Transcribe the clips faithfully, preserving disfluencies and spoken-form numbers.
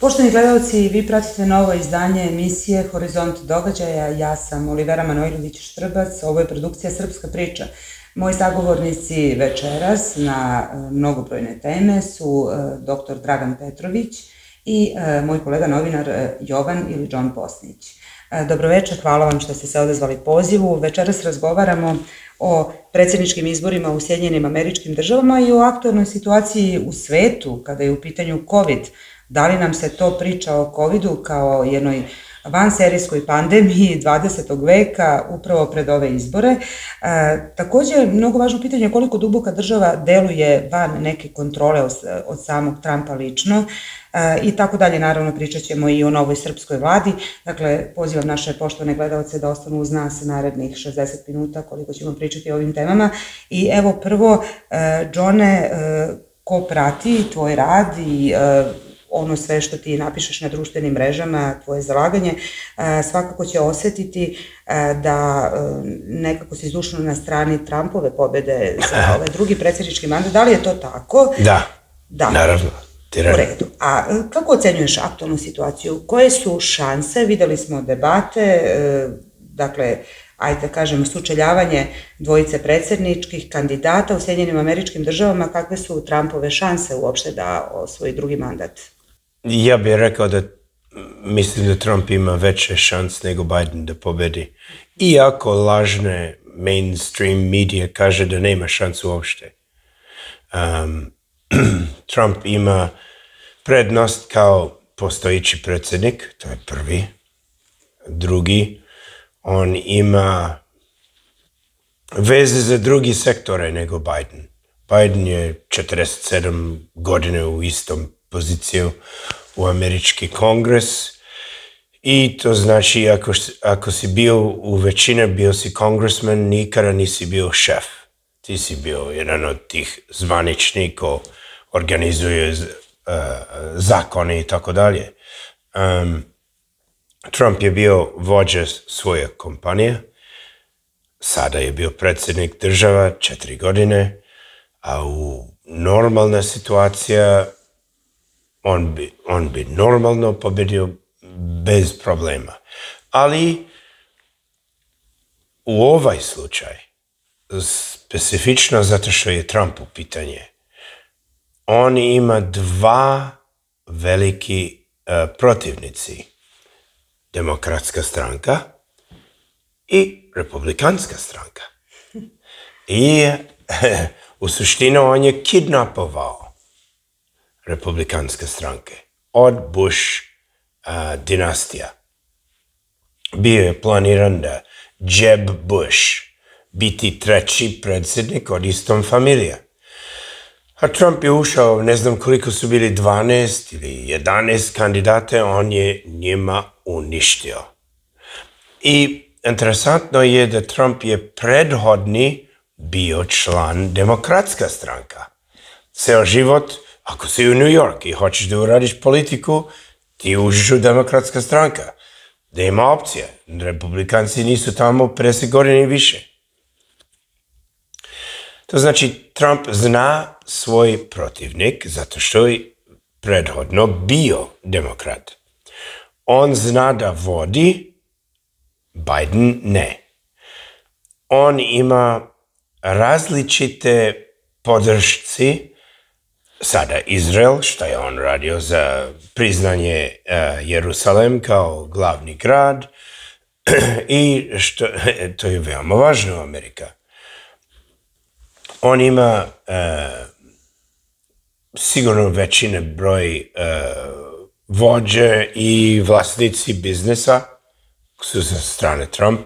Poštovani gledalci, vi pratite novo izdanje emisije Horizont događaja. Ja sam Olivera Manojlović-Štrbac, ovo je produkcija Srpska priča. Moji sagovornici večeras na mnogobrojne teme su doktor Dragan Petrović i moj kolega novinar Jovan ili John Posnić. Dobroveče, hvala vam što ste se odazvali pozivu. Večeras razgovaramo o predsjedničkim izborima u Sjedinjenim Američkim Državama i o aktualnoj situaciji u svetu kada je u pitanju COVID. Da li nam se to priča o covidu kao jednoj vanserijskoj pandemiji dvadesetog veka upravo pred ove izbore? E, također, mnogo važno pitanje je koliko duboka država deluje van neke kontrole od, od samog Trumpa lično e, i tako dalje. Naravno, pričat ćemo i o novoj srpskoj vladi. Dakle, pozivam naše poštovane gledalce da ostanu uz nas narednih šezdeset minuta koliko ćemo pričati o ovim temama. I evo prvo, e, Johne, e, ko prati tvoj rad i e, ono sve što ti napišeš na društvenim mrežama, tvoje zalaganje, svakako će osetiti da nekako si zdušno na strani Trumpove pobjede za ovaj drugi predsjednički mandat. Da li je to tako? Da, da. Naravno. U redu. A kako ocenjuješ aktualnu situaciju? Koje su šanse? Videli smo debate, dakle, ajde da kažem, sučeljavanje dvojice predsjedničkih kandidata u Sjedinjenim Američkim Državama. Kakve su Trumpove šanse uopšte da osvoji drugi mandat? Ja bih rekao da mislim da Trump ima veće šans nego Biden da pobedi. Iako lažne mainstream medije kaže da nema šansu uopšte. Um, Trump ima prednost kao postojići predsjednik, to je prvi. Drugi, on ima veze za drugi sektore nego Biden. Biden je četrdeset sedam godine u istom poziciju u američki kongres i to znači ako, ako si bio u većine, bio si kongresman, nikada nisi bio šef. Ti si bio jedan od tih zvaničnih ko organizuje uh, zakone i tako dalje. Um, Trump je bio vođa svoje kompanije, sada je bio predsjednik država četiri godine, a u normalna situacija on bi, on bi normalno pobedio bez problema. Ali u ovaj slučaj, specifično zato što je Trump u pitanje, on ima dva veliki uh, protivnici. Demokratska stranka i republikanska stranka. I u suštini on je kidnapovao republikanske stranke od Bush uh, dinastija. Bio je planiran da Jeb Bush biti treći predsjednik od istom familija. A Trump je ušao, ne znam koliko su bili, dvanaest ili jedanaest kandidate, on je njima uništio. I interesantno je da Trump je prethodni bio član demokratska stranka. Ceo život, ako si u New York i hoćeš da uradiš politiku, ti uđeš u demokratska stranka. Da ima opcije. Republikanci nisu tamo pedeset godina i više. To znači, Trump zna svoj protivnik zato što je prethodno bio demokrat. On zna da vodi, Biden ne. On ima različite podršci, sada Izrael, što je on radio za priznanje uh, Jerusalem kao glavni grad, i što, to je veoma važno u Amerika. On ima uh, sigurno većine broj uh, vođe i vlasnici biznesa su sa strane Trump.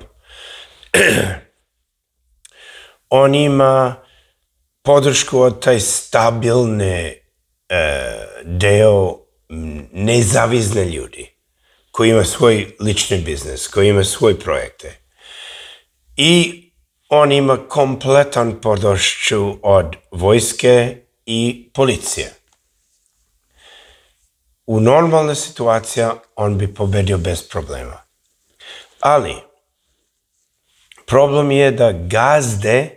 On ima podršku od taj stabilne uh, deo nezavisne ljudi koji ima svoj lični biznis, koji ima svoje projekte. I on ima kompletan podršku od vojske i policije. U normalna situacija on bi pobedio bez problema. Ali problem je da gazde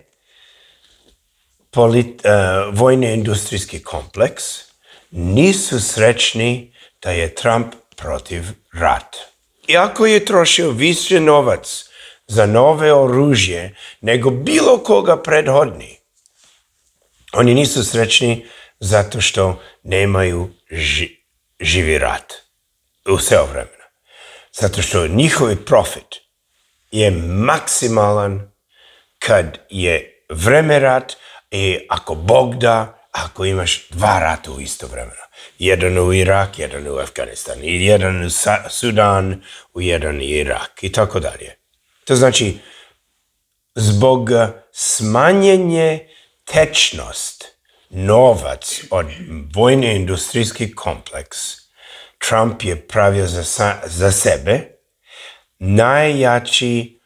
polit, uh, vojne industrijski kompleks nisu srećni da je Trump protiv rata. Iako je trošio više novac za nove oružje nego bilo koga prethodni, oni nisu srećni zato što nemaju ži, živi rat u ceo vremena. Zato što njihovi profit je maksimalan kad je vreme rat i ako Bog da, ako imaš dva rata u isto vremena. Jedan u Irak, jedan u Afganistan, i jedan u Sudan, u jedan u Irak i tako dalje. To znači, zbog smanjenje tečnost, novac od vojne industrijski kompleks, Trump je pravio za, za sebe najjači,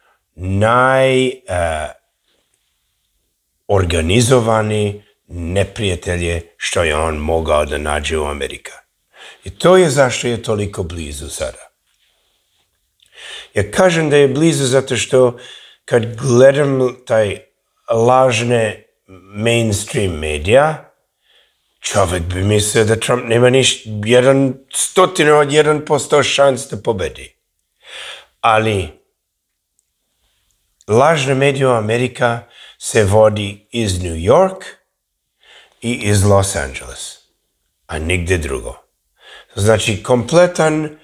najorganizovani uh, neprijatelje što je on mogao da nađe u Amerika. I to je zašto je toliko blizu sada. Ja kažem da je blizu zato što kad gledam taj lažne mainstream medija, čovjek bi mislio da Trump nema niš jedan stotinu od jedan posto šans da pobedi. Ali lažne medije u Amerika se vodi iz New York i iz Los Angeles, a nigde drugo. Znači, kompletan uh,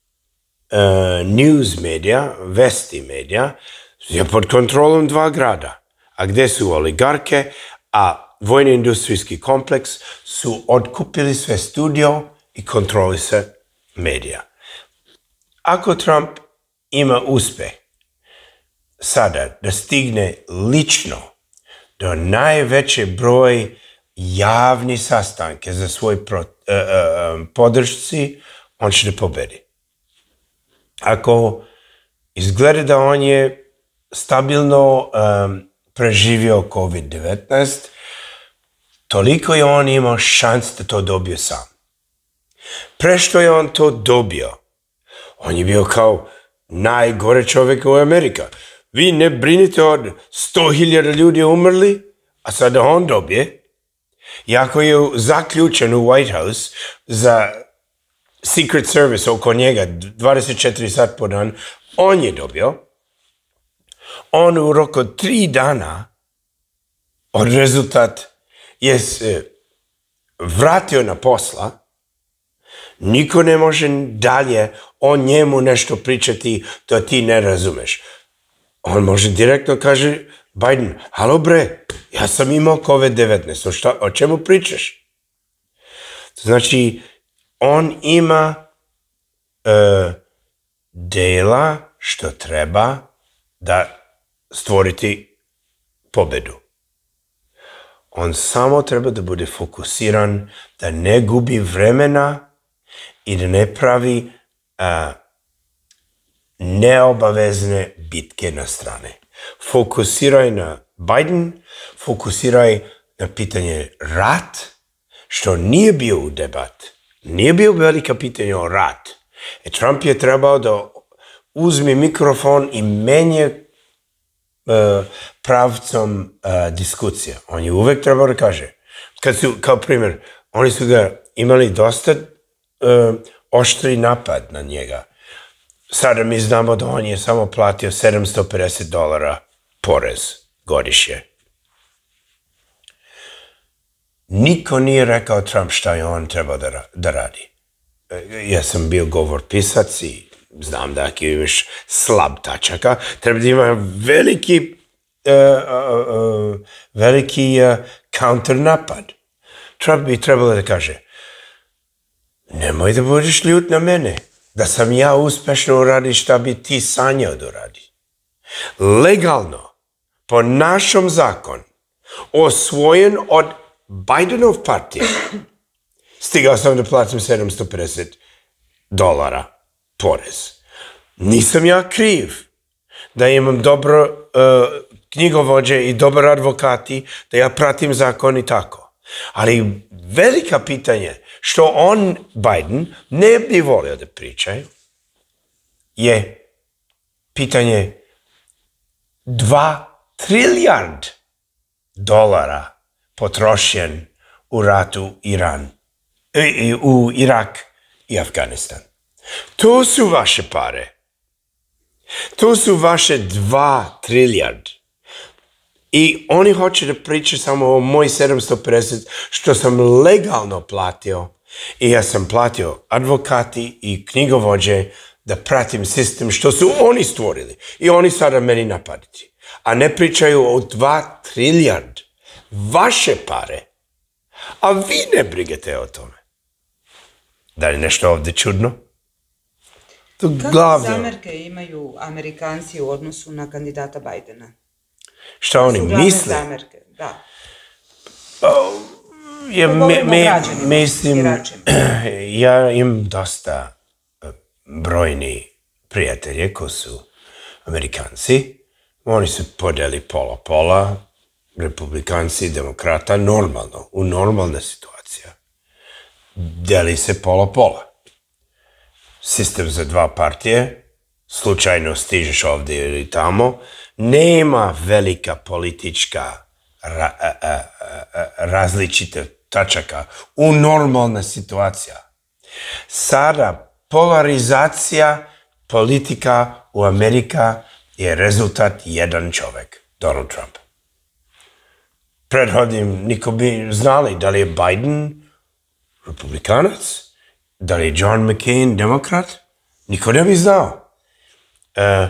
news medija, vesti medija, je pod kontrolom dva grada. A gde su oligarke, a vojni industrijski kompleks su otkupili sve studio i kontroli se medija. Ako Trump ima uspeh sada da stigne lično do najveće broj javni sastanke za svoj pro, uh, uh, podršci, on će da pobedi. Ako izgleda da on je stabilno um, preživio kovid devetnaest, toliko je on imao šans da to dobio sam. Pre što je on to dobio, on je bio kao najgore čovjek u Amerika. Vi ne brinite od sto hiljada ljudi umrli, a sada on dobije. Iako je zaključen u White House za Secret Service oko njega dvadeset četiri sat po dan, on je dobio. On u roku tri dana od rezultat je se vratio na posla. Niko ne može dalje o njemu nešto pričati da ti ne razumeš. On može direktno kaže Biden, halo bre, ja sam imao kovid devetnaest, o, šta, o čemu pričaš? Znači, on ima uh, dela što treba da stvoriti pobedu. On samo treba da bude fokusiran, da ne gubi vremena i da ne pravi uh, neobavezne bitke na strane. Fokusiraj na Biden, fokusiraj na pitanje rat, što nije bio u debat. Nije bio velika pitanje o rat. E Trump je trebao da uzme mikrofon i menje uh, pravcom uh, diskusija. On je uvek trebao da kaže. Kad su, kao primjer, oni su ga imali dosta uh, oštri napad na njega. Sada mi znamo da on je samo platio sedamsto pedeset dolara porez godišnje. Niko nije rekao Trump šta je on trebao da, da radi. Ja sam bio govor pisac i znam da ako imaš slab tačaka, treba da ima veliki, uh, uh, uh, veliki uh, counter napad. Trump bi trebalo da kaže, nemoj da budeš ljut na mene, da sam ja uspešno uradio šta bi ti sanjao da uradi. Legalno, po našom zakonu, osvojen od Bidenov partija, stigao sam da platim sedamsto pedeset dolara porez. Nisam ja kriv da imam dobro uh, knjigovođe i dobar advokati, da ja pratim zakon i tako. Ali velika pitanje što on, Biden, ne bi volio da priča, je pitanje dva trilijard dolara potrošen u ratu Iran, u Irak i Afganistan. To su vaše pare. To su vaše dva trilijard. I oni hoće da pričaju samo o moj sedamsto pedeset što sam legalno platio. I ja sam platio advokati i knjigovođe da pratim sistem što su oni stvorili. I oni sada meni napaditi. A ne pričaju o dva trilijard. Vaše pare. A vi ne brigate o tome. Da li nešto ovdje čudno? To Kakve zamerke imaju Amerikanci u odnosu na kandidata Bajdena? Šta oni misle? Zamerke, da. Oh, ja, me, me, mislim, ja imam dosta brojni prijatelje koji su Amerikanci. Oni su podeli pola-pola, republikanci, demokrata, normalno, u normalna situacija. Deli se pola-pola. Sistem za dva partije, slučajno stižeš ovdje ili tamo, nema velika politička ra, a, a, a, različita tačaka u normalna situacija. Sada polarizacija politika u Amerika je rezultat jedan čovjek, Donald Trump. Prethodnim niko bi znali da li je Biden republikanac, da li je John McCain demokrat, niko ne bi znao. Uh,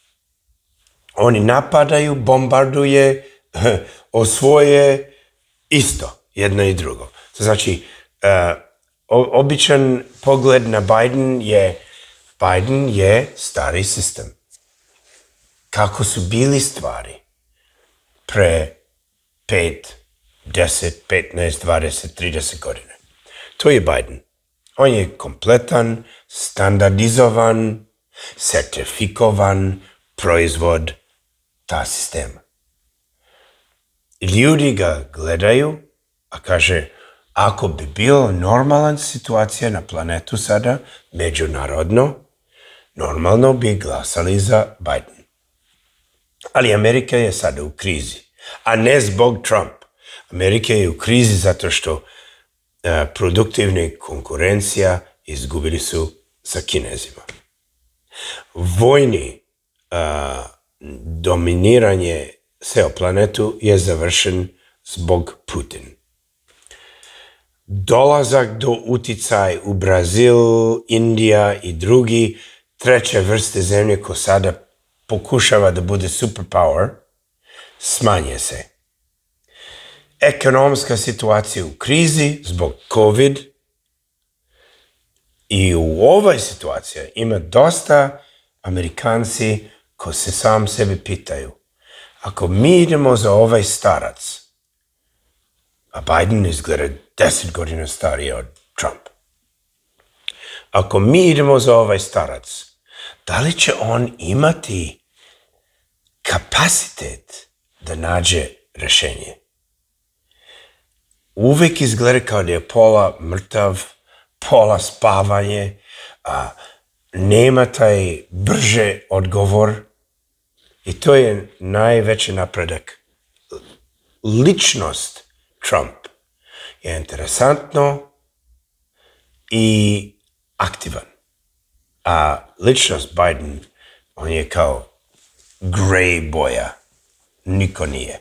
oni napadaju, bombarduje, osvoje isto, jedno i drugo. To znači, uh, običan pogled na Biden je, Biden je stari sistem. Kako su bili stvari pre pet, deset, petnaest, dvadeset, trideset godine. To je Biden. On je kompletan, standardizovan, sertifikovan proizvod ta sistema. Ljudi ga gledaju, a kaže, ako bi bilo normalna situacija na planetu sada, međunarodno, normalno bi glasali za Biden. Ali Amerika je sada u krizi, a ne zbog Trump. Amerika je u krizi zato što uh, produktivna konkurencija izgubili su sa Kinezima. Vojni uh, dominiranje ceo planetu je završen zbog Putin. Dolazak do uticaj u Brazil, Indija i drugi treće vrste zemlje ko sada pokušava da bude superpower, smanje se. Ekonomska situacija u krizi zbog COVID i u ovoj situaciji ima dosta Amerikanci koji se sam sebi pitaju, ako mi idemo za ovaj starac, a Biden izgleda deset godina stariji od Trump, ako mi idemo za ovaj starac, da li će on imati kapacitet da nađe rešenje? Uvek izgleda kao da je pola mrtav, pola spavanje, a nema taj brže odgovor i to je najveći napredak. Ličnost Trump je interesantno i aktivan. A ličnost Biden, on je kao gray boja. Niko nije.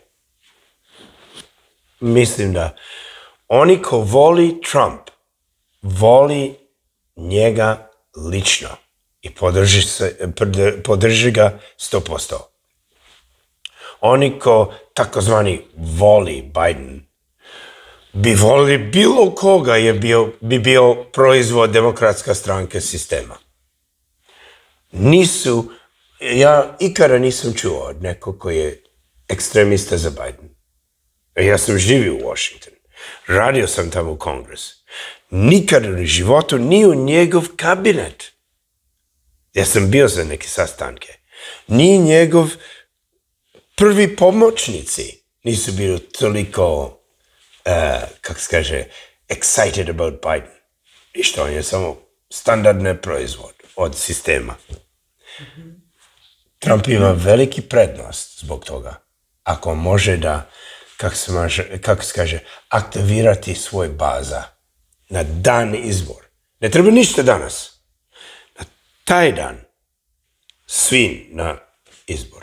Mislim da oni ko voli Trump, voli njega lično i podrži, se, podrži ga sto posto. Oni ko takozvani voli Biden, bi volili bilo koga je bio, bi bio proizvod demokratska stranka sistema. Nisu, ja ikada nisam čuo od nekog koji je ekstremista za Biden. Ja sam živio u Washington. Radio sam tamo u Kongres. Nikada u životu, ni u njegov kabinet. Ja sam bio za neke sastanke. Ni njegov prvi pomoćnici nisu bili toliko, uh, kako se kaže, excited about Biden. I što on je samo standardni proizvod od sistema. Mm-hmm. Trump ima veliki prednost zbog toga. Ako može da, kako se, može, kako se kaže, aktivirati svoj baza na dan izbor. Ne treba ništa danas. Na taj dan svi na izbor.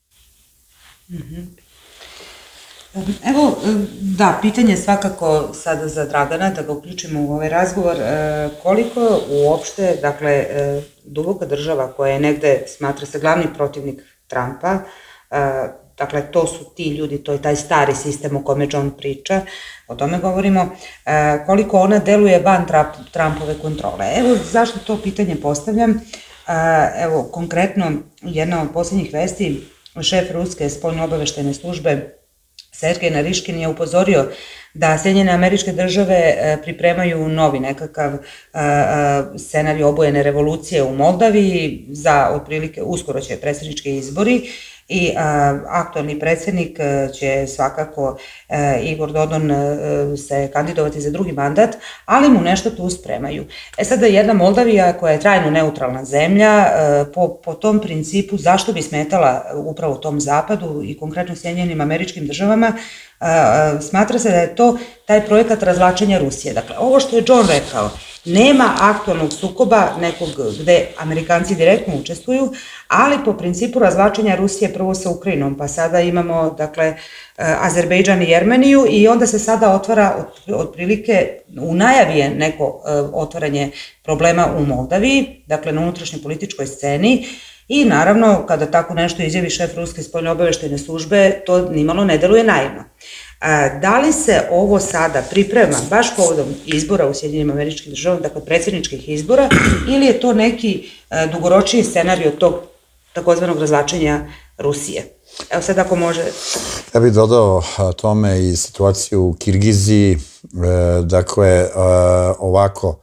Evo, da, pitanje svakako sada za Dragana, da ga uključimo u ovaj razgovor, koliko uopšte, dakle, duboka država koja je negde, smatra se, glavni protivnik Trumpa, dakle, to su ti ljudi, to je taj stari sistem o kome John priča, o tome govorimo, koliko ona deluje van Trumpove kontrole. Evo, zašto to pitanje postavljam? Evo, konkretno, jedna od posljednjih vesti, šef Ruske spoljno-obaveštajne službe Sergej Nariškin je upozorio da Sjedinjene Američke Države pripremaju novi nekakav scenarij obojene revolucije u Moldaviji, za otprilike uskoro će predsjednički izbori i aktualni predsjednik će svakako, Igor Dodon, se kandidovati za drugi mandat, ali mu nešto tu spremaju. E sada, jedna Moldavija koja je trajno neutralna zemlja, po, po tom principu zašto bi smetala upravo tom zapadu i konkretno Sjedinjenim Američkim Državama, smatra se da je to taj projekat razvlačenja Rusije. Dakle, ovo što je John rekao, nema aktualnog sukoba nekog gde Amerikanci direktno učestvuju, ali po principu razvlačenja Rusije prvo sa Ukrajinom, pa sada imamo, dakle, Azerbejdžan i Jermeniju i onda se sada otvara otprilike, u najavi je neko otvaranje problema u Moldaviji, dakle na unutrašnjoj političkoj sceni. I naravno, kada tako nešto izjavi šef Ruske spoljno-obaveštajne službe, to nimalo ne deluje naivno. Da li se ovo sada priprema baš povodom izbora u Sjedinjenim Američkim Državama, dakle predsjedničkih izbora, ili je to neki dugoročniji scenarij od tog takozvanog razvlačenja Rusije? Evo sad ako može... Ja bih dodao tome i situaciju u Kirgiziji, dakle, ovako,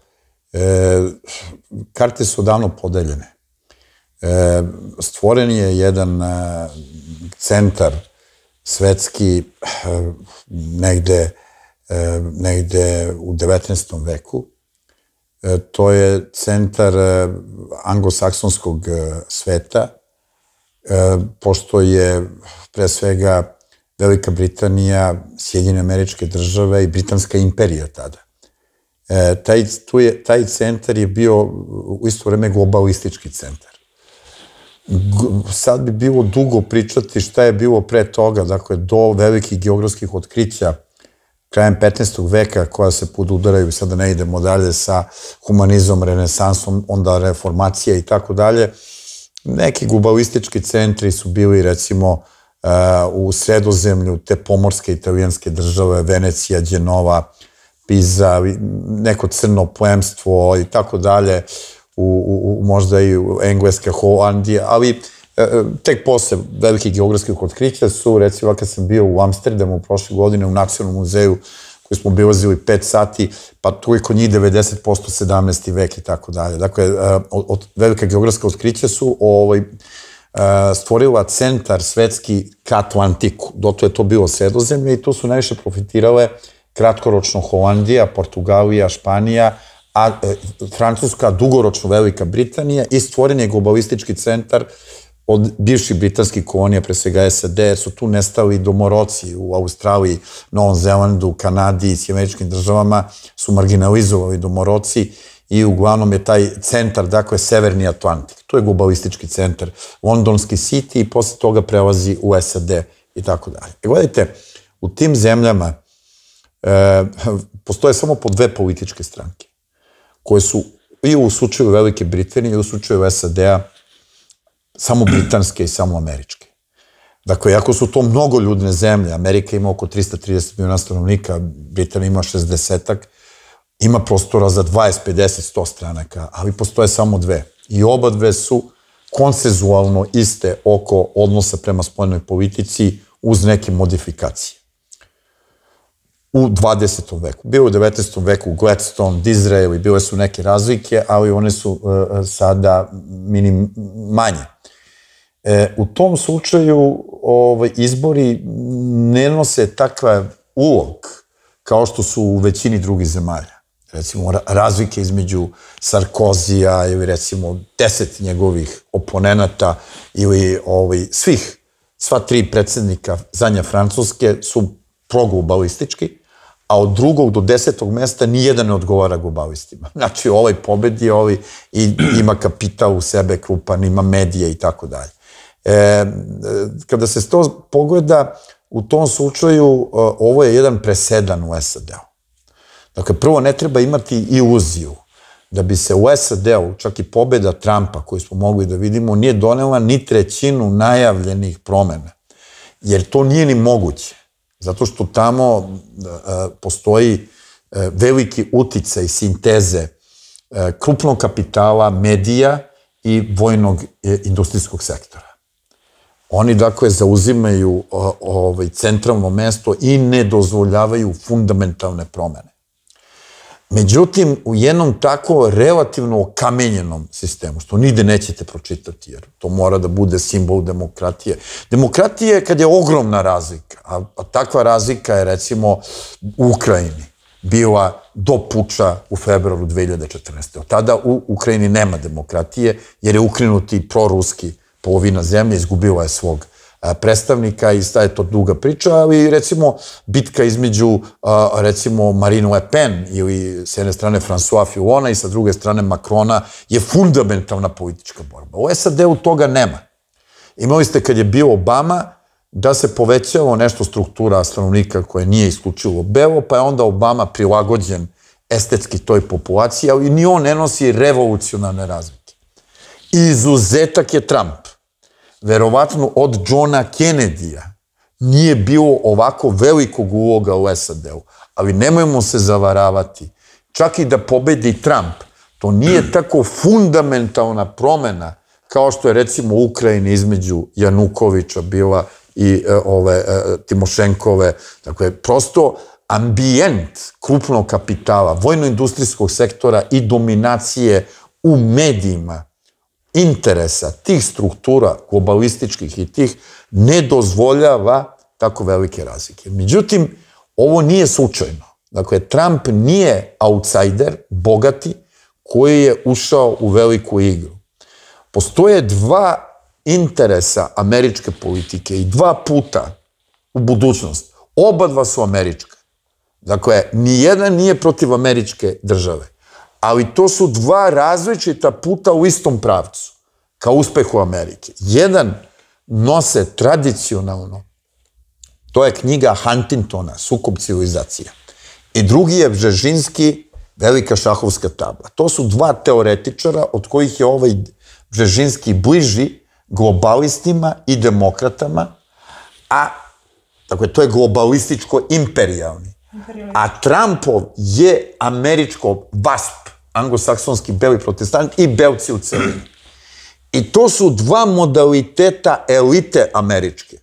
karte su odavno podeljene. Stvoren je jedan centar svetski negde, negde u devetnaestom veku. To je centar anglosaksonskog sveta, pošto je pre svega Velika Britanija, Sjedinjene Američke Države i Britanska imperija tada. Taj, tu je, taj centar je bio u isto vreme globalistički centar. Sad bi bilo dugo pričati šta je bilo pre toga, dakle, do velikih geografskih otkrića krajem petnaestog veka, koja se podudaraju, sada ne idemo dalje, sa humanizmom, renesansom, onda reformacija i tako dalje. Neki globalistički centri su bili, recimo, u Sredozemlju, te pomorske italijanske države, Venecija, Đenova, Piza, neko crno plemstvo i tako dalje, u možda i Engleska, Holandija, ali tek posle velikih geografskih otkrića su, recimo, kad sam bio u Amsterdamu prošle godine u Nacionalnom muzeju, koji smo obilazili pet sati, pa tu je kod njih devedeset posto sedamnaesti vek i tako dalje. Dakle, velika geografska otkrića su stvorila centar svetski ka Atlantiku. Doto je to bilo Sredozemlje i tu su najviše profitirale kratkoročno Holandija, Portugalija, Španija, a Francuska, dugoročno Velika Britanija, i stvoren je globalistički centar od bivših britanskih kolonija, pre svega S A D, su tu nestali domoroci u Australiji, Novom Zelandu, Kanadi i Sjedinjenim Državama, su marginalizovali domoroci i uglavnom je taj centar, dakle, Severni Atlantik. To je globalistički centar, londonski City, i posle toga prelazi u S A D i tako dalje. I gledajte, u tim zemljama postoje samo po dve političke stranke, koje su i u slučaju Velike Britanije i u slučaju S A D-a samo britanske i samo američke. Dakle, ako su to mnogo ljudne zemlje, Amerika ima oko trista trideset miliona stanovnika, Britanija ima šezdesetak, ima prostora za dvadeset, pedeset, sto stranaka, ali postoje samo dve. I oba dve su konsenzualno iste oko odnosa prema spoljnoj politici uz neke modifikacije. U dvadesetom veku. Bilo u devetnaestom veku Gladstone, Disraeli, bile su neke razlike, ali one su sada manje. U tom slučaju izbori ne nose takav ulog kao što su u većini drugih zemalja. Recimo, razlike između Sarkozija ili recimo deset njegovih oponenata ili svih, sva tri predsjednika zadnje Francuske su proglobalistički, a od drugog do desetog mesta nijedan ne odgovara globalistima. Znači, ovaj pobedi, ovaj i ima kapital u sebe krupan, ima medije i tako dalje. Kada se to pogleda, u tom slučaju ovo je jedan presedan u S A D-u. Dakle, prvo ne treba imati iluziju da bi se u S A D-u, čak i pobeda Trumpa koju smo mogli da vidimo, nije donela ni trećinu najavljenih promena. Jer to nije ni moguće. Zato što tamo postoji veliki uticaj sinteze krupnog kapitala, medija i vojnog industrijskog sektora. Oni, dakle, zauzimaju centralno mesto i ne dozvoljavaju fundamentalne promene. Međutim, u jednom tako relativno okamenjenom sistemu, što nigde nećete pročitati, jer to mora da bude simbol demokratije. Demokratija je kad je ogromna razlika, a takva razlika je, recimo, u Ukrajini bila do puča u februaru dve hiljade četrnaeste. Od tada u Ukrajini nema demokratije, jer je ukrenuti proruski polovina zemlje, izgubila je svog predstavnika i staje to duga priča, ali recimo bitka između recimo Marine Le Pen ili s jedne strane François Fillona i sa druge strane Macrona je fundamentalna politička borba. U S A D-u toga nema. Imali ste kad je bio Obama da se povećalo nešto struktura stanovnika koje nije isključivo belo, pa je onda Obama prilagođen estetski toj populaciji, ali ni on ne nosi revolucionarne razlike. Izuzetak je Trump. Verovatno od Johna Kennedy-a nije bilo ovako velikog uloga u S A D-u, ali nemojmo se zavaravati. Čak i da pobedi Trump, to nije tako fundamentalna promena kao što je recimo u Ukrajini između Janukovića bila i ove Timošenkove. Dakle, prosto ambijent krupnog kapitala, vojno-industrijskog sektora i dominacije u medijima, interesa tih struktura globalističkih i tih ne dozvoljava tako velike razlike. Međutim, ovo nije slučajno. Dakle, Trump nije outsider, bogati, koji je ušao u veliku igru. Postoje dva interesa američke politike i dva puta u budućnost. Oba dva su američka. Dakle, nijedan nije protiv američke države. Ali to su dva različita puta u istom pravcu, kao uspehu Amerike. Jedan nose tradicionalno, to je knjiga Huntingtona, Sukob civilizacija. I drugi je Bžežinski, Velika šahovska tabla. To su dva teoretičara od kojih je ovaj Bžežinski bliži globalistima i demokratama, a dakle, to je globalističko-imperijalni. A Trumpov je američko V A S P, anglosaksonski beli protestant i belci u celini. I to su dva modaliteta elite američke.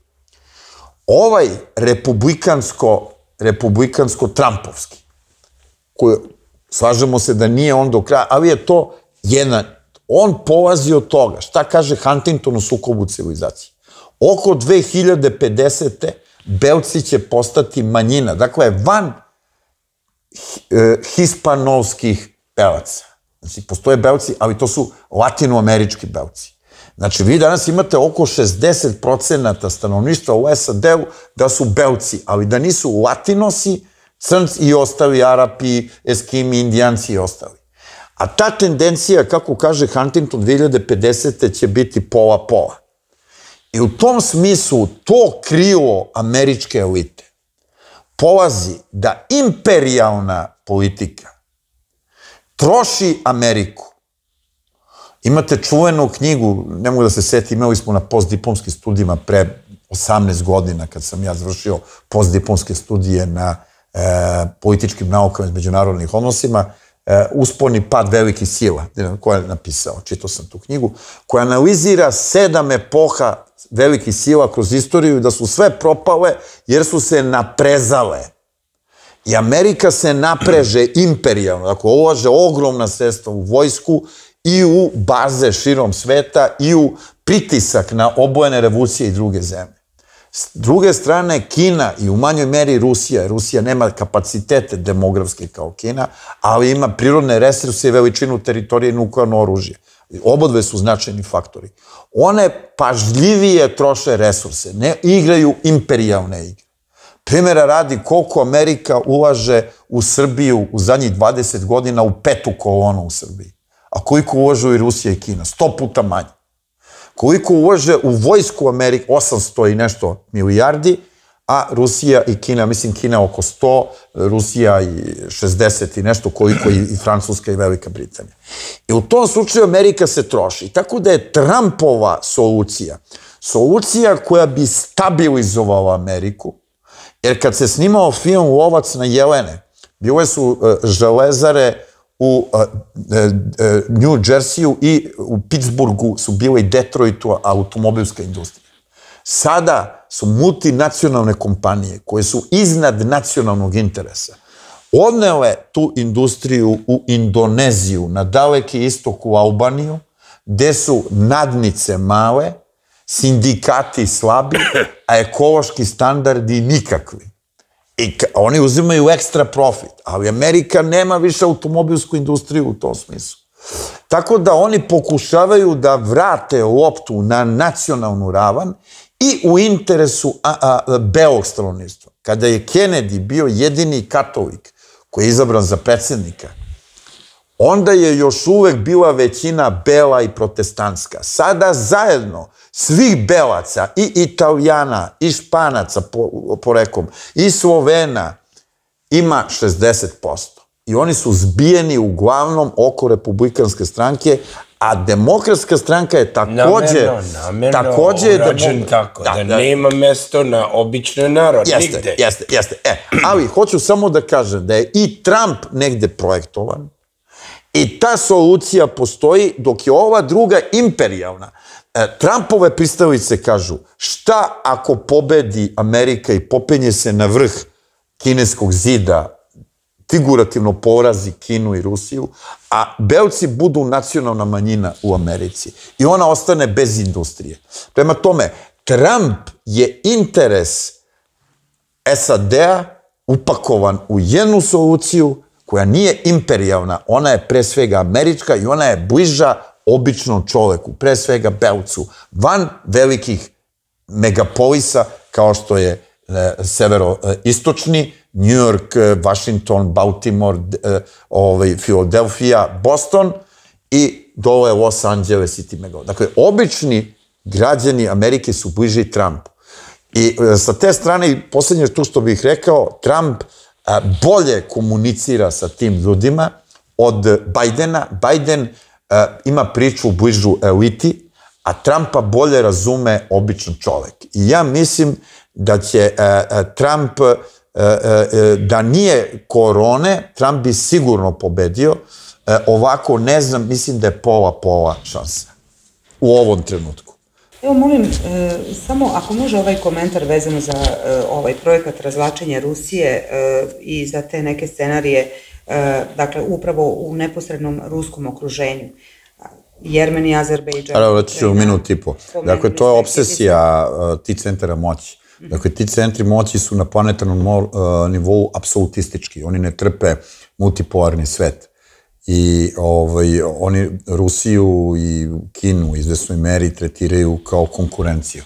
Ovaj republikansko, republikansko-trumpovski, koji, slažemo se da nije on do kraja, ali je to jedan, on polazi od toga. Šta kaže Huntington u Sukobu civilizacije? Oko dve hiljade pedesete belci će postati manjina. Dakle, van hispanovskih belaca. Znači, postoje belci, ali to su latinoamerički belci. Znači, vi danas imate oko šezdeset procenata stanovništva u S A D-u da su belci, ali da nisu latinosi, crnci i ostali, Arapi, Eskimi, Indijanci i ostali. A ta tendencija, kako kaže Huntington, dve hiljade pedesete će biti pola-pola. I u tom smislu to krilo američke elite polazi da imperijalna politika troši Ameriku. Imate čuvenu knjigu, ne mogu da se seti, imali smo na postdiplomskim studijima pre osamnaest godina, kad sam ja završio postdiplomske studije na političkim naukama i međunarodnih odnosima, Uspon i pad velikih sila, koja je napisao, čitao sam tu knjigu, koja analizira sedam epoha velikih sila kroz istoriju, da su sve propale jer su se naprezale. I Amerika se napreže imperijalno, dakle, ulaže ogromna sredstva u vojsku i u baze širom sveta i u pritisak na obojene revolucije i druge zemlje. S druge strane, Kina i u manjoj meri Rusija, Rusija nema kapacitete demografske kao Kina, ali ima prirodne resurse i veličinu teritorije i nuklearno oružje. Obodve su značajni faktori. One pažljivije troše resurse, ne igraju imperijalne igre. Primjera radi koliko Amerika ulaže u Srbiju u zadnjih dvadeset godina u petu kolonu u Srbiji. A koliko ulažu i Rusija i Kina? Sto puta manje. Koliko ulaže u vojsku Amerike? osamsto i nešto milijardi, a Rusija i Kina, mislim Kina oko sto, Rusija i šezdeset i nešto, koliko i Francuska i Velika Britanija. I u tom slučaju Amerika se troši. Tako da je Trumpova solucija, solucija koja bi stabilizovala Ameriku, jer kad se snimao film Lovac na jelene, bile su železare u New Jerseyu i u Pittsburghu su bile i Detroitu automobilska industrija. Sada su multinacionalne kompanije koje su iznad nacionalnog interesa odnele tu industriju u Indoneziju, na daleki istok u Albaniju, gde su nadnice male, sindikati slabi, a ekološki standardi nikakvi. I oni uzimaju ekstra profit, ali Amerika nema više automobilsku industriju u tom smislu. Tako da oni pokušavaju da vrate loptu na nacionalnu ravan i u interesu belog stanovništva. Kada je Kennedy bio jedini katolik koji je izabran za predsjednika, onda je još uvek bila većina bela i protestantska. Sada zajedno svih belaca, i Italijana, i Španaca porekom, i Slovena, ima šezdeset posto. I oni su zbijeni uglavnom oko republikanske stranke, a demokratska stranka je takođe... Namerno, namerno urađen tako, da nema mesto na obični narod, nigde. Jeste, jeste. Ali hoću samo da kažem da je i Trump negde projektovan, i ta solucija postoji, dok je ova druga imperijalna. Trumpove pristalice kažu, šta ako pobedi Amerika i popenje se na vrh kineskog zida, figurativno porazi Kinu i Rusiju, a belci budu nacionalna manjina u Americi i ona ostane bez industrije. Prema tome, Trump je interes S A D-a upakovan u jednu soluciju koja nije imperijalna, ona je pre svega američka i ona je bliža običnom čoveku, pre svega belcu, van velikih megapolisa kao što je severoistočni, New York, Washington, Baltimore, Philadelphia, Boston i dole Los Angeles i time go. Dakle, obični građani Amerike su bliži Trumpu. I sa te strane, posljednje tu što bih rekao, Trump bolje komunicira sa tim ljudima od Bajdena. Bajden ima priču bližu eliti, a Trumpa bolje razume običan čovek. I ja mislim da će Trump, da nije korone, Trump bi sigurno pobedio. Ovako, ne znam, mislim da je pola-pola šansa u ovom trenutku. Evo, molim, samo ako može ovaj komentar vezano za ovaj projekat razvlačenja Rusije i za te neke scenarije, dakle, upravo u neposrednom ruskom okruženju. Jermen i Azerbejdžan. Evo, reći ću minut i po. Dakle, to je obsesija ti centara moći. Dakle, ti centri moći su na planetarnom nivou apsolutistički. Oni ne trpe multipolarni svet. I oni Rusiju i Kinu u izvesnoj meri tretiraju kao konkurenciju.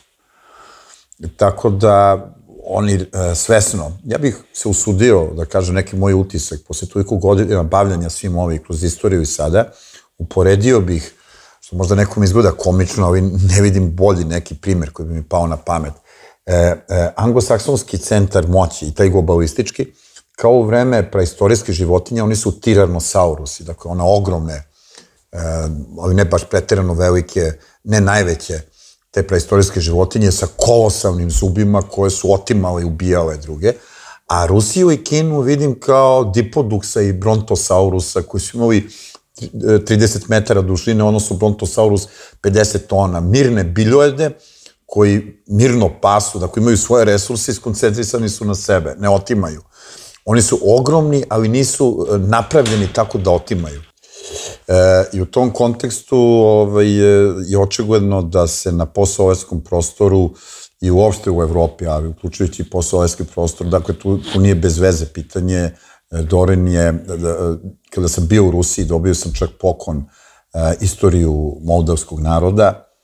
Tako da oni svesno, ja bih se usudio da kažem neki moj utisak, posle toliko godina bavljanja svim ovih kroz istoriju i sada, uporedio bih, što možda nekom izgleda komično, ali ne vidim bolji neki primer koji bi mi pao na pamet, anglosaksonski centar moći i taj globalistički, kao u vreme praistorijske životinje, oni su tiranosaurusi, dakle ona ogromne, ali ne baš preterano velike, ne najveće, te praistorijske životinje sa kolosalnim zubima koje su otimale i ubijale druge, a Rusiju i Kinu vidim kao dipoduksa i brontosaurusa koji su imali trideset metara dužine, odnosno brontosaurus pedeset tona, mirne biljojede koji mirno pasu, dakle imaju svoje resurse i skoncentrisani su na sebe, ne otimaju. Oni su ogromni, ali nisu napravljeni tako da otimaju. I u tom kontekstu je očigledno da se na postsovjetskom prostoru i uopšte u Evropi, ali uključujući i postsovjetski prostor, dakle tu nije bez veze pitanje. Doren je, kada sam bio u Rusiji, dobio sam čak poklon istoriju moldavskog naroda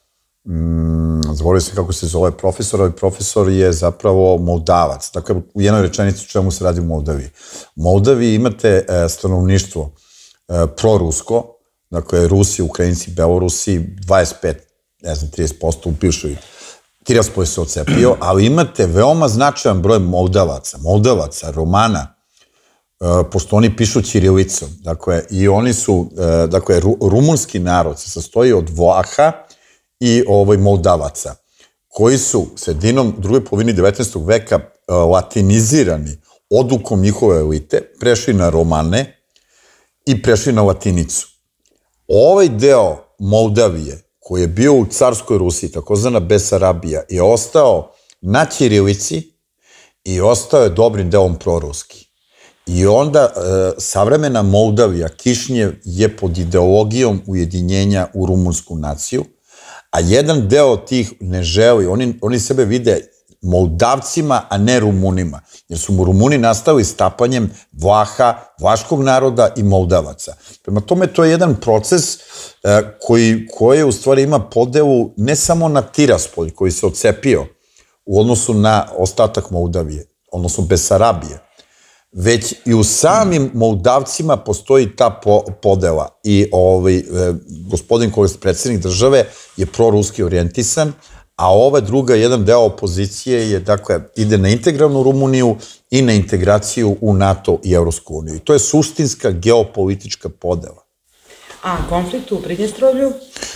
zaboravio sam kako se zove profesor, ovaj profesor je zapravo Moldavac. Dakle, u jednoj rečenici čemu se radi u Moldaviji. U Moldaviji imate stanovništvo prorusko, dakle, Rusi, Ukrajinci, Belorusi, dvadeset pet, ne znam, trideset posto u bivšoj Tiraspol se ocepio, ali imate veoma značajan broj Moldavaca, Moldavaca, Romana, pošto oni pišu ćirilicom. Dakle, i oni su, dakle, rumunski narod se sastoji od Vlaha i Moldavaca, koji su sredinom druge polovine devetnaestog veka latinizirani odlukom njihove elite, prešli na Romane i prešli na latinicu. Ovaj deo Moldavije, koji je bio u carskoj Rusiji, takozvana Besarabija, je ostao na ćirilici i ostao je dobrim delom proruski. I onda savremena Moldavija, Kišnjev, je pod ideologijom ujedinjenja u rumunsku naciju, a jedan deo tih ne želi, oni, oni sebe vide Moldavcima, a ne Rumunima, jer su mu Rumuni nastali stapanjem Vlaha, vlaškog naroda i Moldavaca. Prema tome, to je jedan proces koji, koji u stvari ima podelu ne samo na Tiraspolj, koji se ocepio u odnosu na ostatak Moldavije, odnosno Besarabije, već i u samim Moldavcima postoji ta podela i gospodin koji je predsjednik države je proruski orijentisan, a ova druga, jedan deo opozicije je, dakle, ide na integralnu Rumuniju i na integraciju u NATO i Evropsku uniju. I to je suštinska geopolitička podela. A konflikt u Pridnjestrovlju?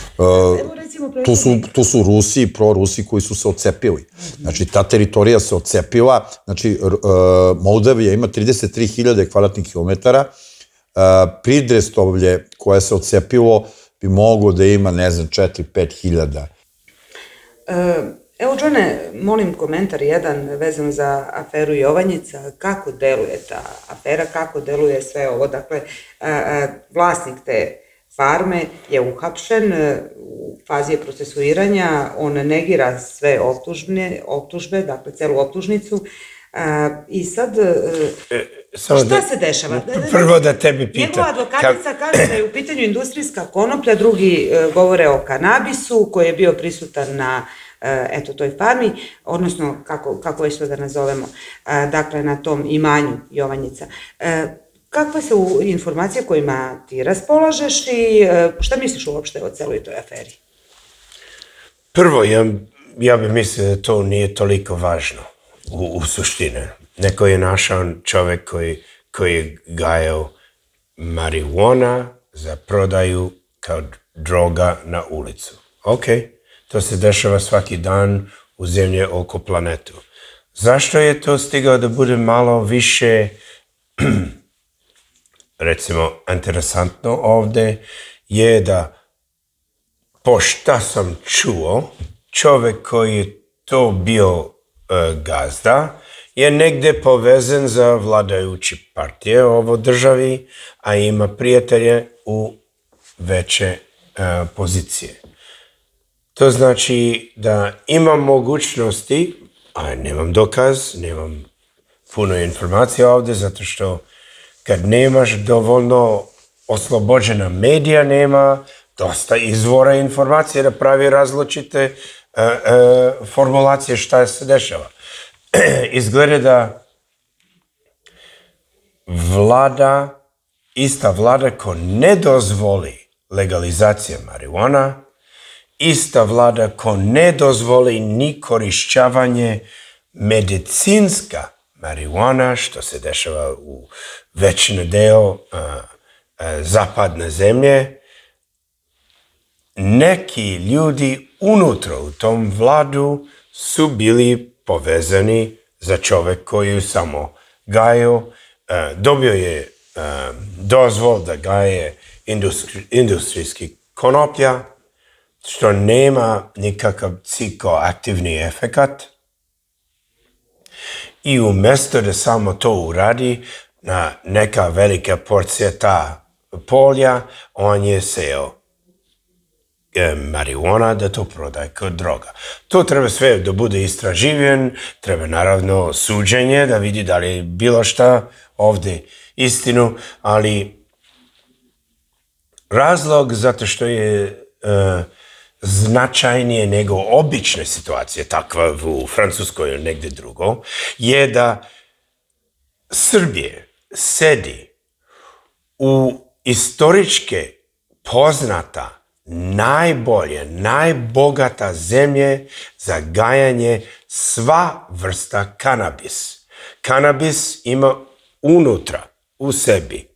Tu su Rusi i prorusi koji su se ocepili. Znači, ta teritorija se ocepila. Znači, Moldavija ima trideset tri hiljade kvadratnih kilometara. Pridnjestrovlje koje se ocepilo bi moglo da ima, ne znam, četiri do pet hiljada. Evo, Džone, molim komentar jedan vezan za aferu Jovanjica. Kako deluje ta afera, kako deluje sve ovo? Dakle, vlasnik te farme je uhapšen, u fazi je procesuiranja, on negira sve optužbe, dakle, celu optužnicu. I sad, šta se dešava? Prvo da tebi pitam. Njegova advokatica kaže da je u pitanju industrijska konoplja, drugi govore o kanabisu koji je bio prisutan na eto toj farmi, odnosno kako već to da nazovemo, dakle na tom imanju Jovanjica. Kakve su informacije kojima ti raspolažeš i šta misliš uopšte o celoj toj aferi? Prvo, ja bih mislio da to nije toliko važno u suštini. Neko je našao čovek koji je gajao marihuana za prodaju kao droga na ulicu. Ok, to se dešava svaki dan u zemlje oko planetu. Zašto je to stigao da bude malo više, recimo, interesantno ovde, je da, po šta sam čuo, čovek koji je to bio gazda, je negde povezan za vladajući partije ovo državi, a ima prijatelje u veće pozicije. To znači da imam mogućnosti, a nemam dokaz, nemam puno informacija ovde, zato što kad nemaš dovoljno oslobođena medija, nema dosta izvora informacije da pravi različite formulacije šta se dešava. Izgleda da vlada, ista vlada ko ne dozvoli legalizacija marihuana, ista vlada ko ne dozvoli ni korišćavanje medicinska marihuana, što se dešava u većinu deo zapadne zemlje, neki ljudi unutra u tom vladu su bili povezani za čovek koji je samo gajao, dobio je dozvol da gaje industrijski konoplja, što nema nikakav psihoaktivni efekat. I umjesto da samo to uradi na neka velika porcija ta polja, on je seo marihuana da to prodaje kao droga. To treba sve da bude istraživen, treba naravno suđenje da vidi da li je bilo šta ovde istinu, ali razlog zato što je značajnije nego obične situacije, takva u Francuskoj ili negde drugo, je da Srbije sedi u istoričke poznata, najbolje, najbogata zemlje za gajanje sva vrsta kanabis. Kanabis ima unutra, u sebi,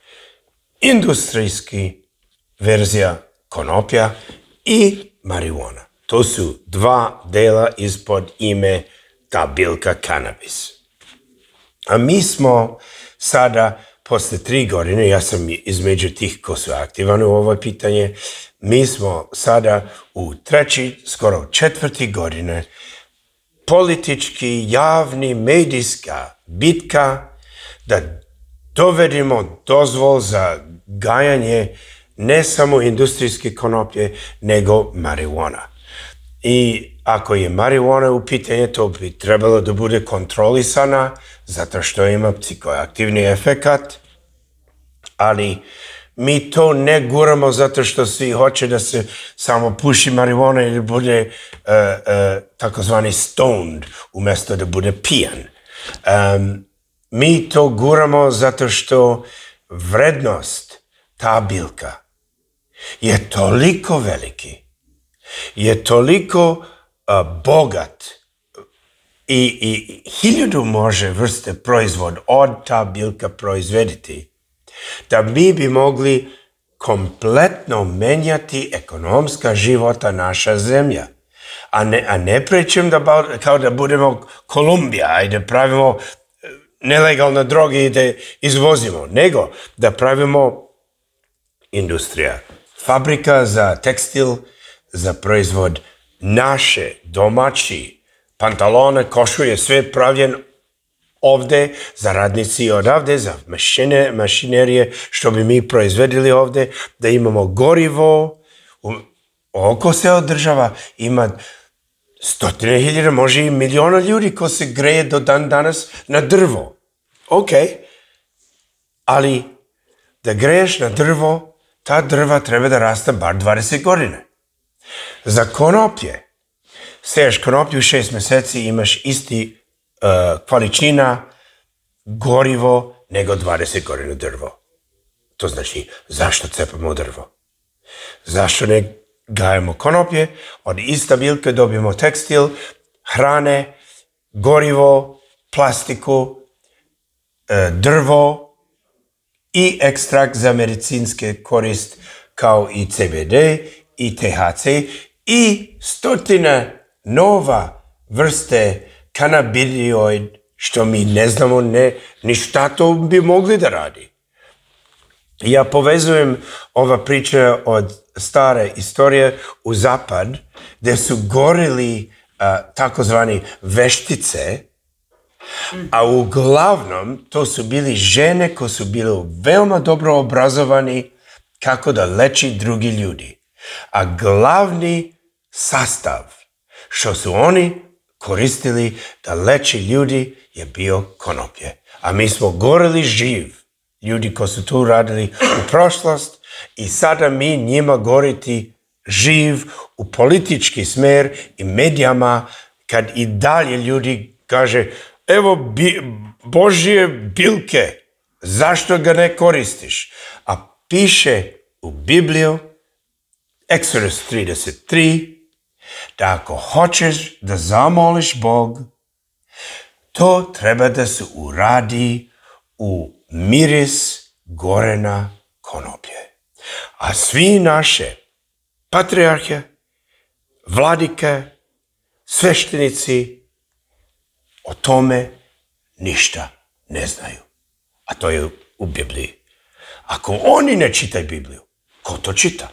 industrijski verzija konoplja i marijuana. To su dva dela ispod ime ta biljka kanabis. A mi smo sada, posle tri godine, ja sam između tih ko su aktivan u ovo pitanje, mi smo sada u treći, skoro četvrti godine, politički, javni, medijska bitka da dovedemo dozvol za gajanje ne samo industrijske konoplje, nego marijuana. I ako je marijuana u pitanju, to bi trebalo da bude kontrolisana, zato što ima psihoaktivni efekat, ali mi to ne guramo zato što svi hoće da se samo puši marijuana ili bude uh, uh, takozvani stoned, umjesto da bude pijan. Um, mi to guramo zato što vrednost ta biljka je toliko veliki, je toliko uh, bogat i, i hiljadu može vrste proizvod od ta biljka proizvediti, da mi bi mogli kompletno menjati ekonomska života naša zemlja. A ne, a ne pričam da, kao da budemo Kolumbija i da pravimo nelegalne droge i da izvozimo, nego da pravimo industrija, fabrika za tekstil, za proizvod naše, domaći, pantalone, košulje, sve pravljen ovde, za radnici odavde, za mašine, mašinerije, što bi mi proizvedili ovde, da imamo gorivo, oko se održava, ima stotine hiljada, može i miliona ljudi ko se greje do dan danas na drvo. Ok, ali da greješ na drvo, ta drva treba da raste bar dvadeset godine. Za konoplje, seješ konoplju šest meseci, imaš isti uh, količina gorivo nego dvadeset godina drvo. To znači, zašto cepamo drvo? Zašto ne gajemo konoplje, od ista biljke dobijemo tekstil, hrane, gorivo, plastiku, drvo i ekstrakt za medicinske korist kao i C B D i T H C i stotine nova vrste kanabidioid što mi ne znamo ne, ni šta to bi mogli da radi. Ja povezujem ova priča od stare istorije u zapad, gde su gorili uh, takozvani veštice, a uglavnom to su bili žene koje su bile veoma dobro obrazovani kako da leči drugi ljudi. A glavni sastav što su oni koristili da leči ljudi je bio konoplje. A mi smo gorili živ. Ljudi koji su tu radili u prošlost i sada mi njima goriti živ u politički smer i medijama kad i dalje ljudi kaže evo bi, Božje biljke, zašto ga ne koristiš? A piše u Bibliju, Exodus trideset tri, da ako hoćeš da zamoliš Bog, to treba da se uradi u miris gorena konoplje. A svi naše patrijarhe, vladike, sveštenici o tome ništa ne znaju. A to je u Bibliji. Ako oni ne čitaju Bibliju, ko to čita?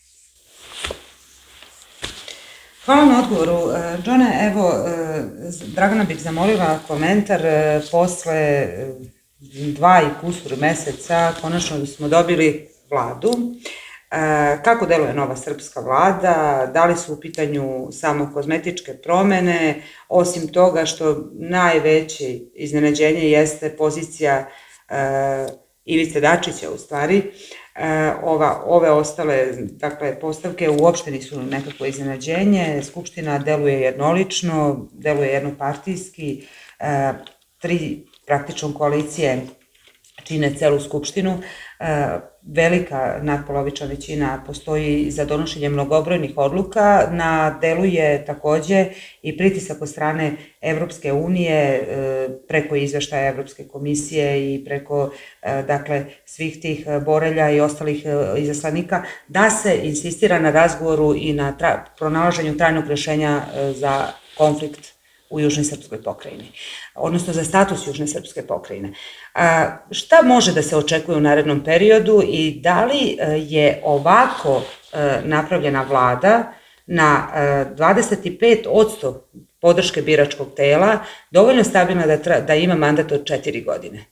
Hvala na odgovoru. Johne, evo, Dragana bih zamolila komentar. Posle dva i kusur meseca konačno smo dobili vladu. Kako deluje nova srpska vlada? Da li su u pitanju samo kozmetičke promene? Osim toga što najveće iznenađenje jeste pozicija Ivice Dačića u stvari, Ova, ove ostale, dakle, postavke uopšte nisu nekako iznenađenje. Skupština deluje jednolično, deluje jednopartijski, tri praktično koalicije čine celu Skupštinu. Velika nadpolovična većina postoji za donošenje mnogobrojnih odluka. Na delu je takođe i pritisak od strane Evropske unije preko izveštaja Evropske komisije i preko, dakle, svih tih Borelja i ostalih izaslanika da se insistira na razgovoru i na pronalaženju trajnog rešenja za konflikt u Južnoj srpskoj pokrajini, odnosno za status Južne srpske pokrajine. Šta može da se očekuje u narednom periodu i da li je ovako napravljena vlada na dvadeset pet posto podrške biračkog tela dovoljno stabilna da ima mandat od četiri godine?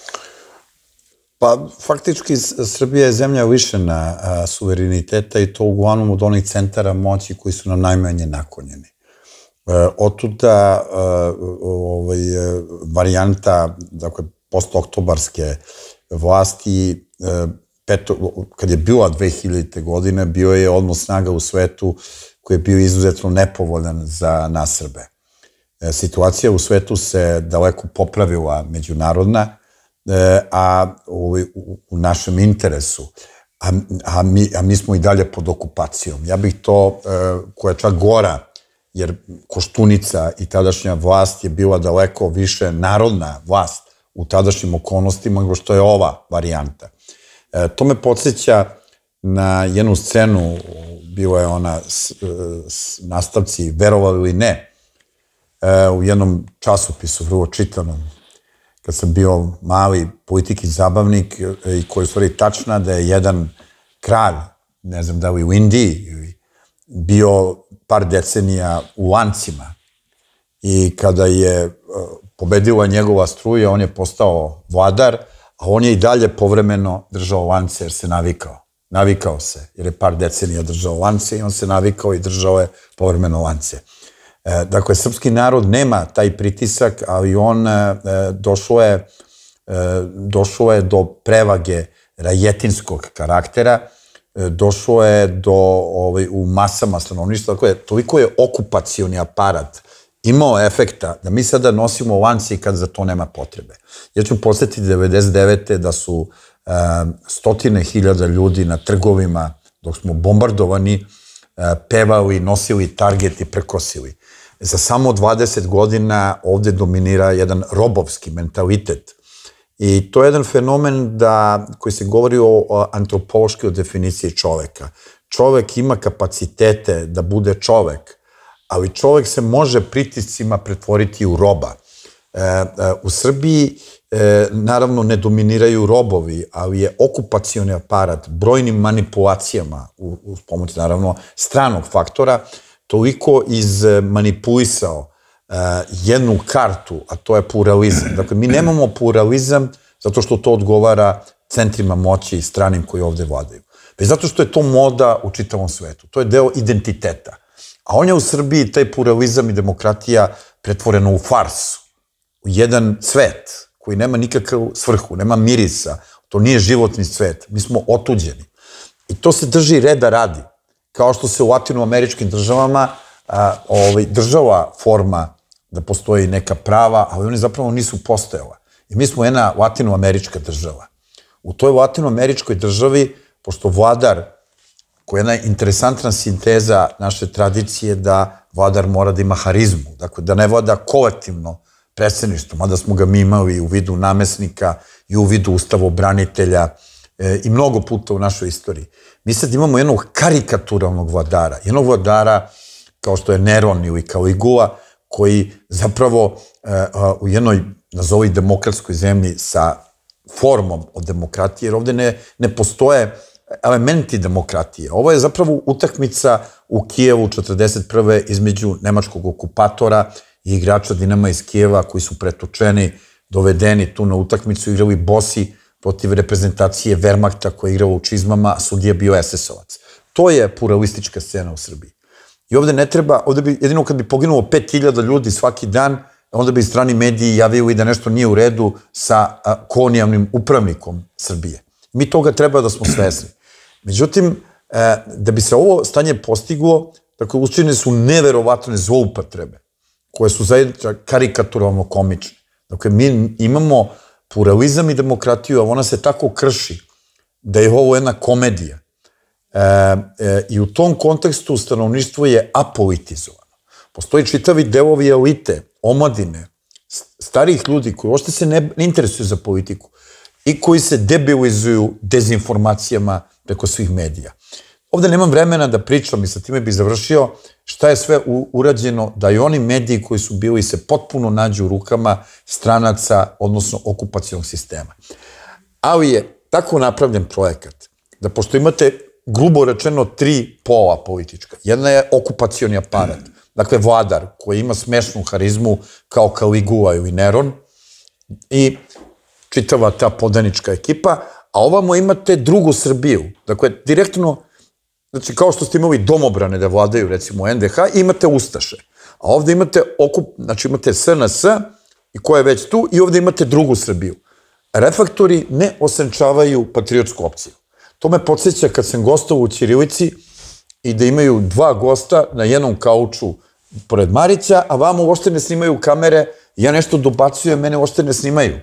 Pa, faktički, Srbija je zemlja lišena suvereniteta i to uglavnom od onih centara moći koji su nam najmanje naklonjeni. Otuda varijanta, dakle, postoktobarske vlasti, kad je bila dve hiljadite godine, bio je odnos snaga u svetu koji je bio izuzetno nepovoljan za nas Srbe. Situacija u svetu se daleko popravila međunarodna, a u našem interesu, a mi smo i dalje pod okupacijom. Ja bih to, koja je čak gora, jer Koštunica i tadašnja vlast je bila daleko više narodna vlast u tadašnjim okolnostima nego što je ova varijanta. To me podsjeća na jednu scenu, bila je ona nastavci, verovali ili ne, u jednom časopisu, vrlo čitanom, kad sam bio mali politik i zabavnik, i koji je u stvari tačna da je jedan kralj, ne znam da li u Indiji, bio par decenija u lancima i kada je pobedila njegova struja, on je postao vladar, a on je i dalje povremeno držao lance jer se navikao. Navikao se, jer je par decenija držao lance i on se navikao i držao je povremeno lance. Dakle, srpski narod nema taj pritisak, ali on došlo je, došlo je do prevage rajetinskog karaktera, došlo je do, u masama stanovništva, dakle, toliko je okupacioni aparat imao efekta da mi sada nosimo lance i kad za to nema potrebe. Ja ću podsjetiti devedeset devete da su stotine hiljada ljudi na trgovima, dok smo bombardovani, pevali, nosili target i prekosili. Za samo dvadeset godina ovde dominira jedan robovski mentalitet. I to je jedan fenomen da, koji se govori o antropološkoj definiciji čoveka. Čovek ima kapacitete da bude čovek, ali čovek se može pritiscima pretvoriti u roba. U Srbiji, naravno, ne dominiraju robovi, ali je okupacioni aparat brojnim manipulacijama, uz pomoć, naravno, stranog faktora, toliko izmanipulisao jednu kartu, a to je pluralizam. Dakle, mi nemamo pluralizam zato što to odgovara centrima moći i stranim koji ovde vladaju. Već zato što je to moda u čitavom svetu. To je deo identiteta. A on je u Srbiji, taj pluralizam i demokratija, pretvoreno u farsu. U jedan svet koji nema nikakvu svrhu, nema mirisa. To nije životni svet. Mi smo otuđeni. I to se drži reda radi. Kao što se u latinoameričkim državama država forma da postoji neka prava, ali oni zapravo nisu postojala. I mi smo jedna latinoamerička država. U toj latinoameričkoj državi, pošto vladar, koja je jedna interesantna sinteza naše tradicije da vladar mora da ima harizmu, dakle da ne vlada kolektivno predsedništvo, mada smo ga mi imali u vidu namesnika i u vidu ustavobranitelja i mnogo puta u našoj istoriji. Mi sad imamo jednog karikaturalnog vladara, jednog vladara kao što je Neron ili Kaligula, koji zapravo u jednoj, nazovi, demokratskoj zemlji sa formom od demokratije, jer ovde ne, ne postoje elementi demokratije. Ovo je zapravo utakmica u Kijevu četrdeset prve između nemačkog okupatora i igrača Dinama iz Kijeva koji su pretočeni, dovedeni tu na utakmicu, igrali bosi protiv reprezentacije Wehrmachta koja je igrala u čizmama, a sudija bio es es ovac. To je pluralistička scena u Srbiji. I ovde ne treba, ovde bi, jedino kad bi poginulo pet hiljada ljudi svaki dan, onda bi strani mediji javili da nešto nije u redu sa kolonijalnim upravnikom Srbije. Mi toga treba da smo svesni. Međutim, da bi se ovo stanje postiglo, dakle, učinjene su neverovatne zloupotrebe, koje su zajedno karikaturalno komične. Dakle, mi imamo pluralizam i demokratiju, a ona se tako krši da je ovo jedna komedija. I u tom kontekstu stanovništvo je apolitizovano. Postoji čitavi delovi elite, omladine, starih ljudi koji uopšte se ne interesuju za politiku i koji se debilizuju dezinformacijama preko svih medija. Ovde nemam vremena da pričam i sa time bih završio šta je sve urađeno da i oni mediji koji su bili se potpuno nađu u rukama stranaca, odnosno okupacionog sistema. Ali je tako napravljen projekat da pošto imate grubo rečeno tri pola politička. Jedna je okupacioni aparat, dakle vladar koji ima smešnu harizmu kao Kaligula ili Neron i čitava ta podanička ekipa, a ovamo imate drugu Srbiju. Dakle, direktno, znači kao što ste imali domobrane da vladaju recimo en de ha, imate Ustaše. A ovde imate okup, znači imate es en es i koja je već tu i ovde imate drugu Srbiju. Reflektori ne osenčavaju patriotsku opciju. To me podsjeća kad sam gostao u Ćirilici i da imaju dva gosta na jednom kauču pored Marića, a vamo uopšte ne snimaju kamere, ja nešto dobacujem, mene uopšte ne snimaju.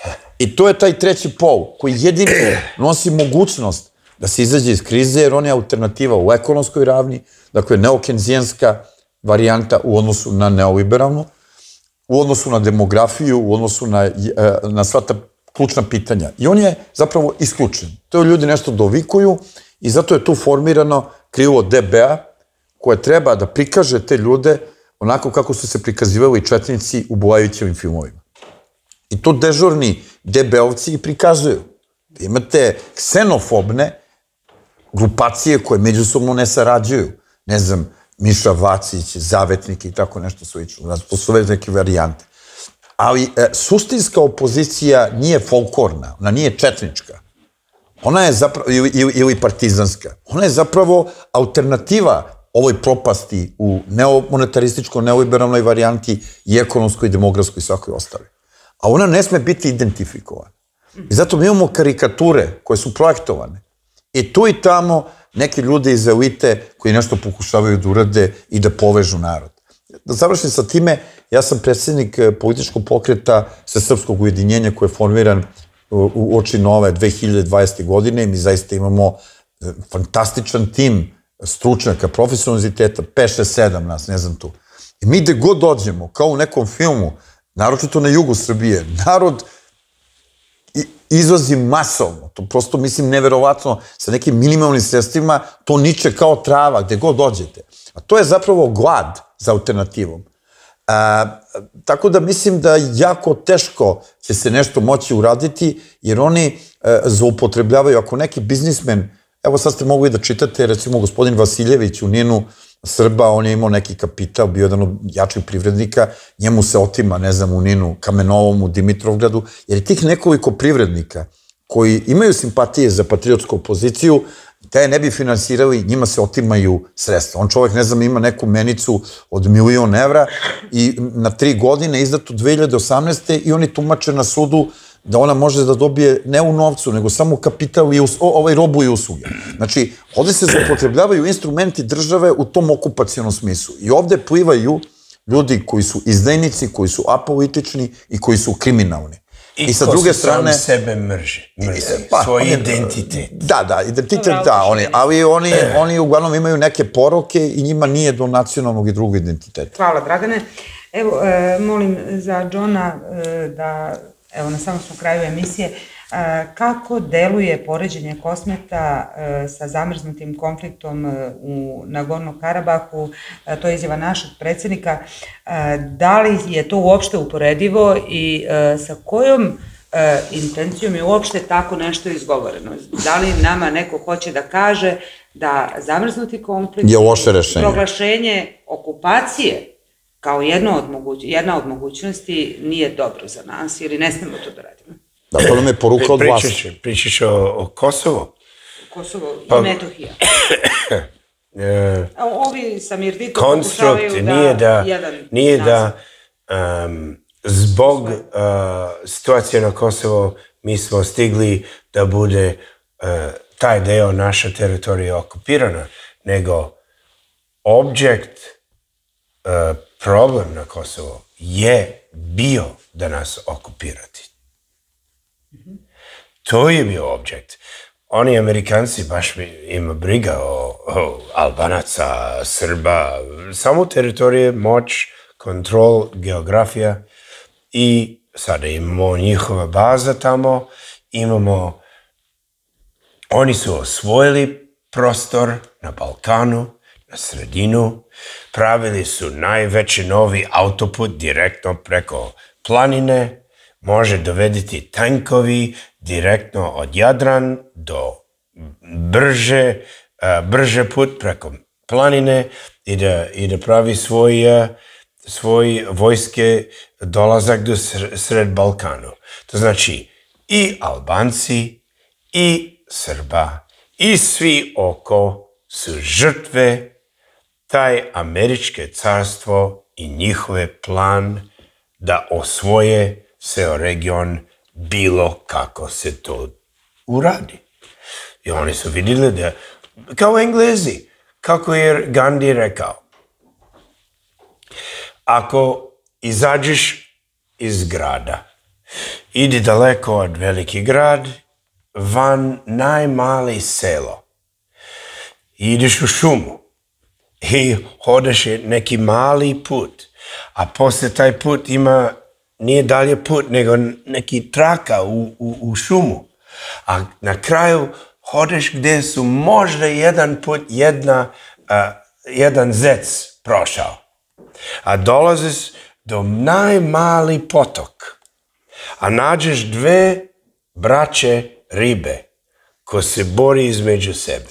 I to je taj treći pol koji jedini nosi mogućnost da se izađe iz krize, jer on je alternativa u ekonomskoj ravni, dakle neokenzijanska varijanta u odnosu na neoliberalnu, u odnosu na demografiju, u odnosu na, na sva ta ključna pitanja. I on je zapravo isključen. To ljudi nešto dovikuju i zato je tu formirano krilo de be a koje treba da prikaže te ljude onako kako su se prikazivali četnici u Bulajićevim filmovima. I to dežurni de be ovci i prikazuju. Imate ksenofobne grupacije koje međusobno ne sarađuju. Ne znam, Miša Vacić, Zavetnik i tako nešto slično. Postoje neke varijante. Ali suštinska opozicija nije folklorna, ona nije četnička. Ona je zapravo, ili partizanska. Ona je zapravo alternativa ovoj propasti u monetarističko-neoliberalnoj varijanti i ekonomskoj, demografskoj i svakoj ostali. A ona ne sme biti identifikovana. I zato mi imamo karikature koje su projektovane. I tu i tamo neki ljudi iz elite koji nešto pokušavaju da urade i da povežu narod. Da završim sa time, ja sam predsjednik političkog pokreta Svesrpskog ujedinjenja koji je formiran u oči nove dve hiljade dvadesete. godine i mi zaista imamo fantastičan tim stručnjaka, profesionaliziteta, pet, šest, sedam nas, ne znam tu. I mi gde god dođemo, kao u nekom filmu, naročito na jugu Srbije, narod izlazi masovno, to prosto mislim neverovatno, sa nekim minimalnim sredstvima, to niče kao trava, gde god dođete. A to je zapravo glad za alternativom. Tako da mislim da jako teško će se nešto moći uraditi, jer oni zloupotrebljavaju, ako neki biznismen, evo sad ste mogli da čitate, recimo gospodin Vasiljević u Ninu Srba, on je imao neki kapital, bio jedan od jačih privrednika, njemu se otima, ne znam, u Ninu, Kamenovom, u Dimitrovgradu, jer je tih nekoliko privrednika koji imaju simpatije za patriotsku opoziciju, te ne bi finansirali, njima se otimaju sredstva. On čovjek, ne znam, ima neku menicu od milion evra i na tri godine izdato dve hiljade osamnaeste. i oni tumače na sudu da ona može da dobije ne u novcu, nego samo kapital i ovaj robu i usluge. Znači, ovde se zloupotrebljavaju instrumenti države u tom okupacionom smislu. I ovde plivaju ljudi koji su izdajnici, koji su apolitični i koji su kriminalni. I sa druge strane sebe mrže, mrze, svoj identitet. Da, da, identitet, da, ali oni uglavnom imaju neke poroke i njima nije do nacionalnog i drugog identiteta. Hvala, Dragane. Evo, molim za Džona da, evo, na samom smo kraju emisije, kako deluje poređenje Kosmeta sa zamrznutim konfliktom u Nagorno-Karabahu, to je izjava našeg predsjednika, da li je to uopšte uporedivo i sa kojom intencijom je uopšte tako nešto izgovoreno? Da li nama neko hoće da kaže da zamrznuti konflikt je loše rešenje, proglašenje okupacije kao jedna od mogućnosti nije dobro za nas ili ne smemo to da radimo? Da, to nam je poruka od vlasti. Pričaš o Kosovo? Kosovo i Metohija. Ovi sa Mirdito pokušavaju da jedan... Nije da zbog situacije na Kosovo mi smo stigli da bude taj deo naša teritorija okupirana, nego objekt, problem na Kosovo je bio da nas okupirati. To je bio objekt. Oni Amerikanci baš ima briga o, o Albanaca, Srba, samo teritorije, moć, kontrol, geografija i sada imamo njihova baza tamo, imamo, oni su osvojili prostor na Balkanu, na sredinu, pravili su najveći novi autoput direktno preko planine, može dovediti tankovi direktno od Jadran do brže, brže put preko planine i da, i da pravi svoj, svoj vojske dolazak do sred Balkanu. To znači i Albanci, i Srba, i svi oko su žrtve taj američke carstvo i njihove plan da osvoje ceo region bilo kako se to uradi. I oni su vidjeli da, kao Englezi, kako je Gandhi rekao, ako izađeš iz grada, idi daleko od veliki grad, van najmali selo, ideš u šumu i hodeš neki mali put, a posle taj put ima nije dalje put, nego neki traka u, u, u šumu. A na kraju hodeš gdje su možda jedan put jedna, uh, jedan zec prošao. A dolaziš do najmali potok. A nađeš dve braće ribe ko se bori između sebe.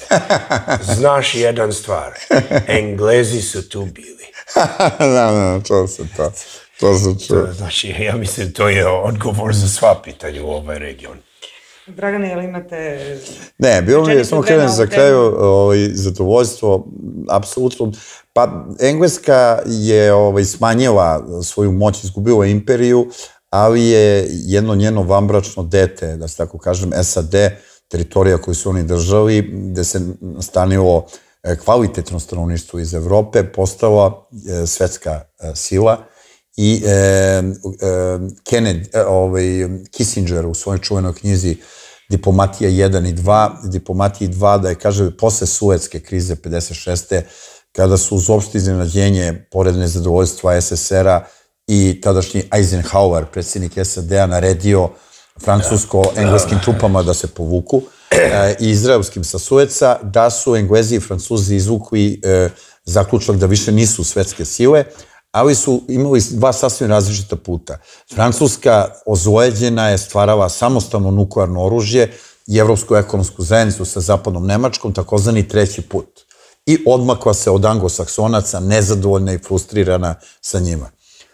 Znaš jedan stvar. Englezi su tu bili. Da, da, to se to. To se čuo. Znači, ja mislim, to je odgovor za sva pitanja u ovaj region. Dragane, jel imate... Ne, bilo mi je, samo krenem za kraju, ovaj, zadovoljstvo, apsolutno. Pa, Engleska je ovaj, smanjila svoju moć, izgubila imperiju, ali je jedno njeno vanbračno dete, da se tako kažem, S A D, teritorija koju su oni držali, gde se nastanilo kvalitetno stanovništvo iz Evrope, postala svetska sila. I e, e, Kennedy, e, ovaj, Kissinger u svojoj čuvenoj knjizi Diplomatija jedan i dva, Diplomatija dva, da je, kaže, posle Suetske krize pedeset šeste kada su uz opšte iznenađenje, pored nezadovoljstva S S R-a i tadašnji Eisenhower, predsjednik S A D-a, naredio francusko-engleskim trupama da se povuku e, i izraelskim sa Sueca, da su Englezi i Francuzi izvukli e, zaključak da više nisu svetske sile, ali su imali dva sasvim različita puta. Francuska ozlojeđena je stvarala samostalno nuklearno oružje i Evropsku ekonomsku zajednicu sa zapadnom Nemačkom, takozvani treći put. I odmakla se od anglosaksonaca, nezadovoljna i frustrirana sa njima.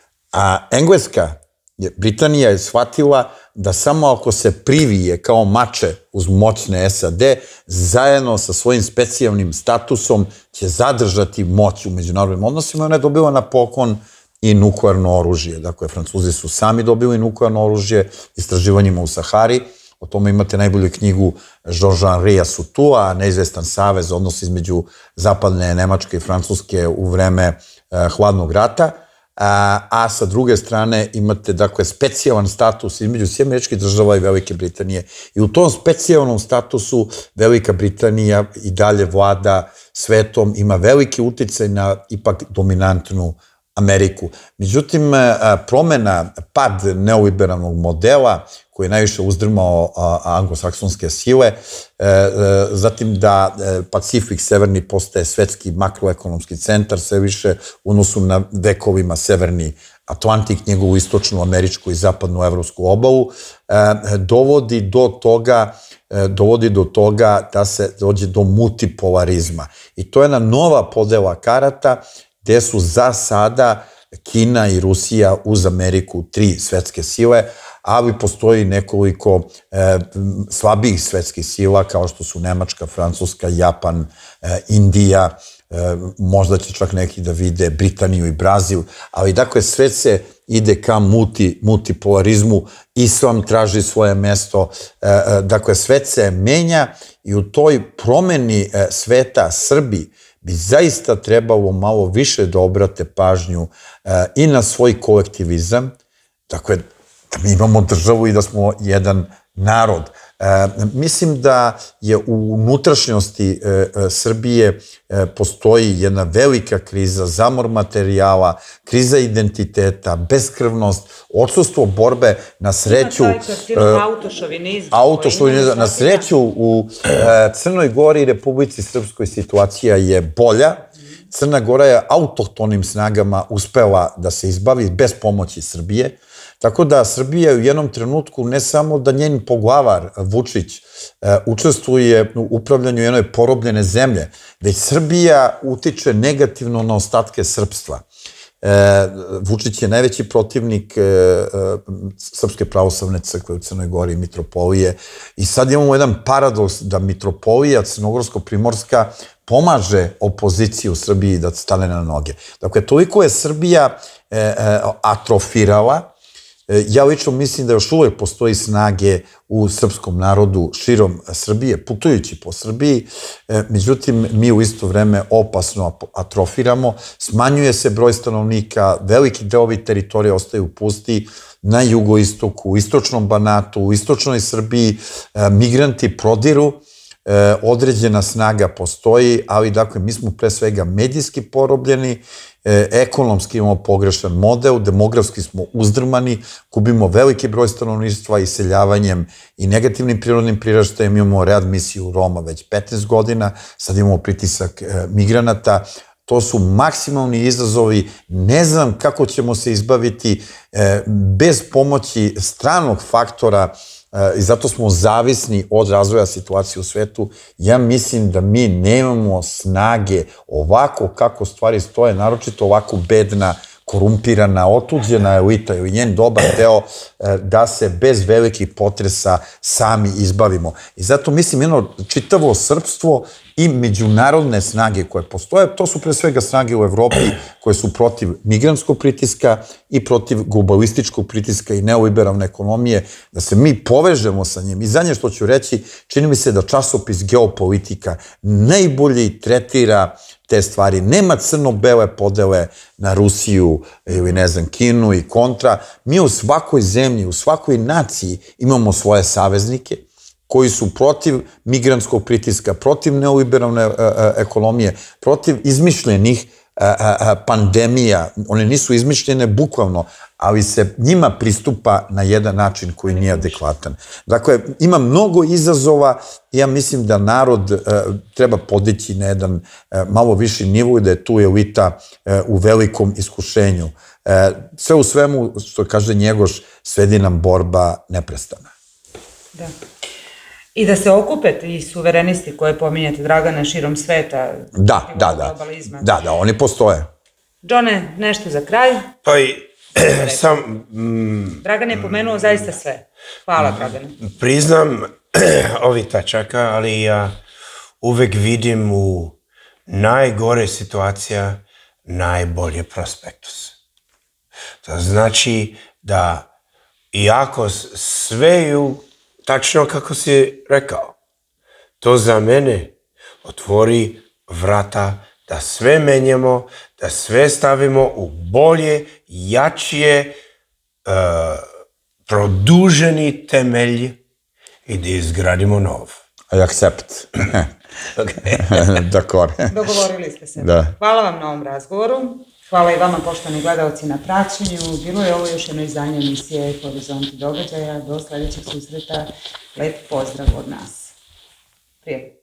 A Engleska, Britanija je shvatila da samo ako se privije kao mače uz moćne S A D, zajedno sa svojim specijalnim statusom će zadržati moć u međunarodnim odnosima. Ona je dobila na poklon i nuklearno oružje. Dakle, Francuzi su sami dobili nuklearno oružje istraživanjima u Sahari. O tome imate najbolju knjigu Georges-Henria Soutua, Neizvestan savez, odnos između zapadne Nemačke i Francuske u vreme hladnog rata. A, a sa druge strane imate, dakle, specijalan status između Sjedinjenih Američkih Država i Velike Britanije. I u tom specijalnom statusu Velika Britanija i dalje vlada svetom, ima veliki uticaj na ipak dominantnu Ameriku. Međutim, promena, pad neoliberalnog modela, koji je najviše uzdrmao anglosaksonske sile, zatim da Pacifik severni postaje svetski makroekonomski centar, sve više u odnosu na vekovima severni Atlantik, njegovu istočnu američku i zapadnu evropsku obalu, dovodi do toga dovodi do toga da se dođe do multipolarizma. I to je jedna nova podela karata, gde su za sada Kina i Rusija uz Ameriku tri svetske sile, ali postoji nekoliko e, slabijih svetskih sila, kao što su Nemačka, Francuska, Japan, e, Indija, možda će čak neki da vide Britaniju i Brazil, ali dakle sve se ide ka multi, multipolarizmu, islam traži svoje mesto, dakle svet se menja i u toj promeni sveta Srbi bi zaista trebalo malo više da obrate pažnju i na svoj kolektivizam, dakle da mi imamo državu i da smo jedan narod. Mislim da je u unutrašnjosti Srbije postoji jedna velika kriza, zamor materijala, kriza identiteta, beskrvnost, odsustvo borbe, na sreću... Autošovinizam. Autošovinizam. Na sreću u Crnoj Gori i Republici Srpskoj situacija je bolja. Crna Gora je autohtonim snagama uspela da se izbavi bez pomoći Srbije. Tako da Srbija u jednom trenutku ne samo da njen poglavar Vučić učestvuje u upravljanju jednoj porobljene zemlje, već Srbija utiče negativno na ostatke srpstva. Vučić je najveći protivnik Srpske pravoslavne crkve u Crnoj Gori, mitropolije, i sad imamo jedan paradoks da mitropolija Crnogorsko-Primorska pomaže opoziciju u Srbiji da stane na noge. Dakle, toliko je Srbija atrofirala. Ja lično mislim da još uvek postoji snage u srpskom narodu širom Srbije, putujući po Srbiji, međutim, mi u isto vreme opasno atrofiramo, smanjuje se broj stanovnika, veliki delovi teritorije ostaju pusti, na jugoistoku, u istočnom Banatu, u istočnoj Srbiji, migranti prodiru, određena snaga postoji, ali dakle, mi smo pre svega medijski porobljeni, ekonomski imamo pogrešan model, demografski smo uzdrmani, gubimo veliki broj stanovništva iseljavanjem i negativnim prirodnim priraštajem, imamo readmisiju Roma već petnaest godina, sad imamo pritisak migranata. To su maksimalni izazovi, ne znam kako ćemo se izbaviti bez pomoći stranog faktora i zato smo zavisni od razvoja situacije u svetu. Ja mislim da mi nemamo snage ovako kako stvari stoje, naročito ovako bedna, korumpirana, otuđena elita ili njen dobar deo, da se bez velikih potresa sami izbavimo. I zato mislim jedno čitavo srpstvo i međunarodne snage koje postoje, to su pre svega snage u Evropi koje su protiv migrantskog pritiska i protiv globalističkog pritiska i neoliberalne ekonomije, da se mi povežemo sa njim. I zadnje što ću reći, čini mi se da časopis Geopolitika najbolje tretira te stvari. Nema crno-bele podele na Rusiju ili ne znam, Kinu i kontra. Mi u svakoj zemlji, u svakoj naciji imamo svoje saveznike koji su protiv migrantskog pritiska, protiv neoliberalne ekonomije, protiv izmišljenih pandemija. One nisu izmišljene bukvalno, ali se njima pristupa na jedan način koji nije adekvatan. Dakle, ima mnogo izazova i ja mislim da narod treba podići na jedan malo viši nivo i da je tu elita u velikom iskušenju. Sve u svemu, što kaže Njegoš, svedi nam borba neprestana. Da. I da se okupe i suverenisti koje pominjate, Dragane, širom sveta. Da, da, da. Da, da, oni postoje. Džone, nešto za kraj? Pa i sam... Dragan je pomenuo zaista sve. Hvala, Dragane. Priznam ovi tačaka, ali ja uvek vidim u najgore situacija najbolje prospektus. To znači da iako sve ju tačno kako si rekao, to za mene otvori vrata da sve menjamo, da sve stavimo u bolje, jačije, produženi temelj i da izgradimo nov. I accept. D'accord. Dogovorili ste se. Hvala vam na ovom razgovoru. Hvala i vama, poštovani gledalci, na praćenju. Bilo je ovo još jedno izdanje emisije Horizonti događaja. Do sledećeg susreta. Lep pozdrav od nas. Prijatno.